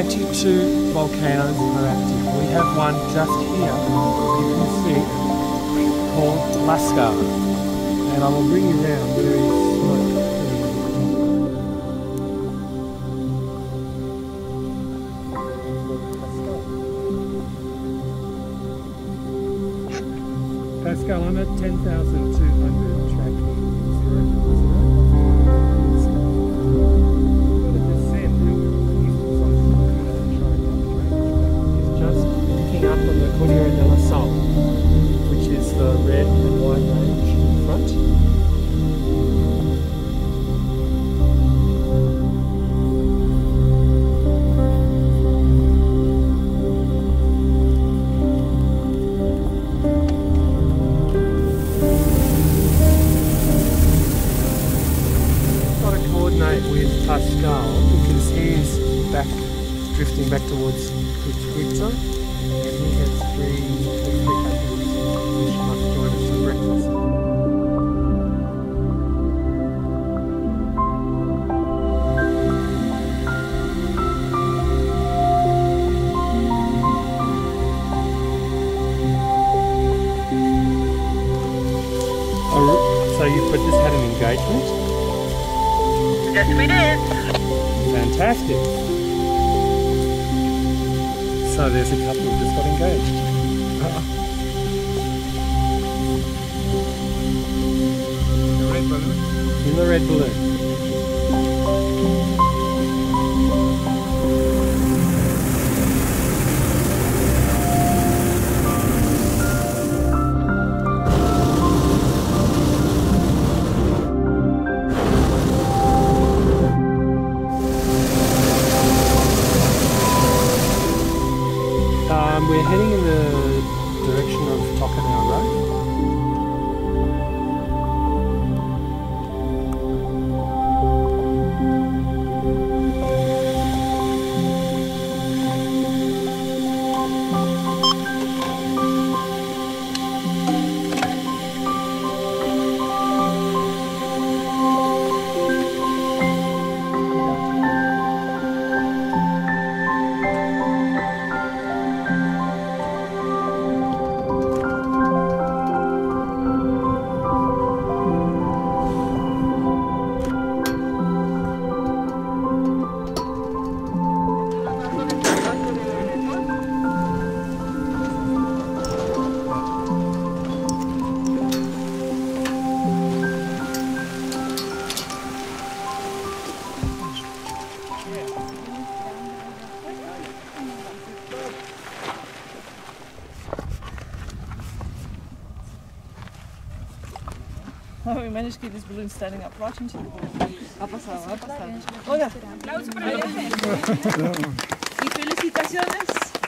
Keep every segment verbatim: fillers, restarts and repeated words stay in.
ninety-two volcanoes are active. We have one just here, you can see, called Lascar. And I will bring you round where is smoke. Pascal, I'm at ten thousand two hundred tracking. It's just picking up on the Cordillera de la Sal, which is the red and white range in front. With Pascal because he's back, drifting back towards Cuchquita, and he has three, three couples which must join us for breakfast. Oh, so you but just had an engagement? Yes, we did. Fantastic. So there's a couple who just got engaged. Uh-oh. The red balloon? In the red balloon. Um, we're heading in the direction of Tocanao Road. Oh, we managed to get this balloon standing up right into the wall. Ha pasado, ha pasado. Oiga. Aplauso para ella. Y felicitaciones.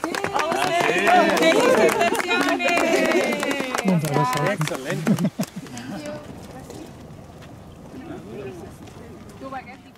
¡Felicitaciones! Excelente. Tu baguette.